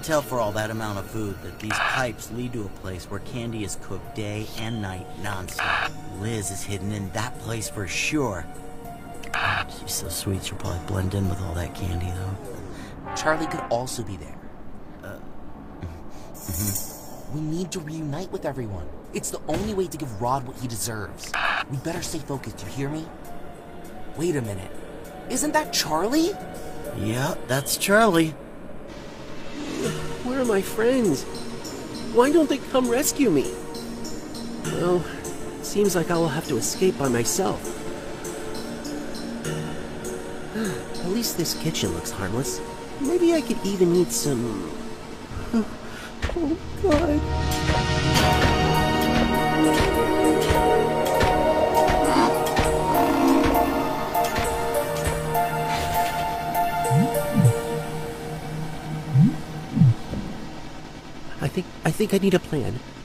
tell for all that amount of food that these pipes lead to a place where candy is cooked day and night nonstop. Liz is hidden in that place for sure. She's so sweet, she'll probably blend in with all that candy, though. Charlie could also be there. We need to reunite with everyone. It's the only way to give Rod what he deserves. We better stay focused, you hear me? Wait a minute. Isn't that Charlie? Yeah, that's Charlie. Where are my friends? Why don't they come rescue me? Well, it seems like I will have to escape by myself. At least this kitchen looks harmless. Maybe I could even eat some... Oh, God. I think I need a plan.